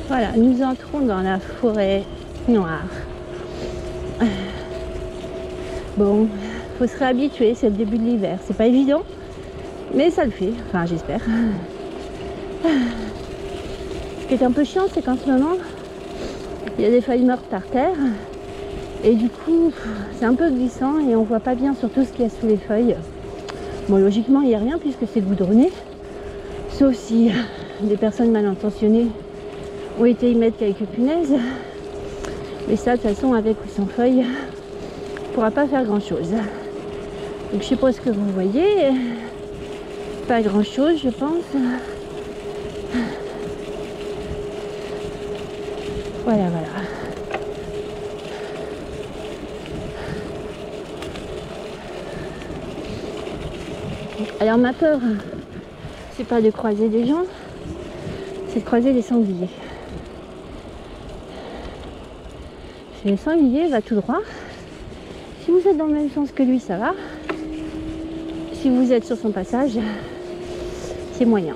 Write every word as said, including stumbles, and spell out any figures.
Voilà, nous entrons dans la forêt noire. Bon, faut se réhabituer, c'est le début de l'hiver. C'est pas évident, mais ça le fait. Enfin, j'espère. Ce qui est un peu chiant, c'est qu'en ce moment, il y a des feuilles mortes par terre. Et du coup, c'est un peu glissant et on voit pas bien surtout ce qu'il y a sous les feuilles. Bon, logiquement, il n'y a rien puisque c'est goudronné. Sauf si des personnes mal intentionnées ont été y mettre quelques punaises. Mais ça, de toute façon, avec ou sans feuilles, on ne pourra pas faire grand-chose. Donc, je sais pas ce que vous voyez. Pas grand-chose, je pense. Voilà, voilà. Alors, ma peur, c'est pas de croiser des gens, c'est de croiser des sangliers. Si le sanglier va tout droit, si vous êtes dans le même sens que lui, ça va. Si vous êtes sur son passage, c'est moyen.